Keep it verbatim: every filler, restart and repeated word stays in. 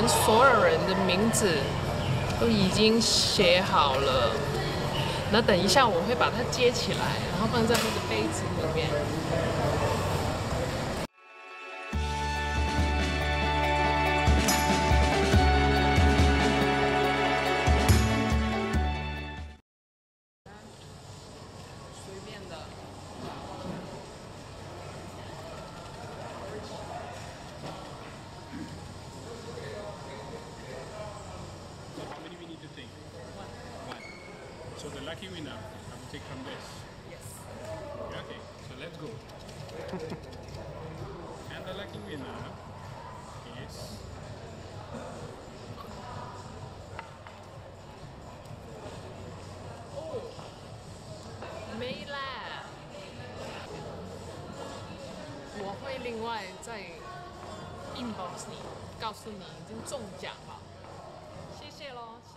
所有人的名字都已经写好了。那等一下我会把它接起来，然后放在那个杯子里面。随便的。 How many we need to take? One. So the lucky winner, I will take from this. Yes. Okay, so let's go. And the lucky winner is Oh, 没啦，我会另外在 inbox 你，告诉你已经中奖了。谢谢喽。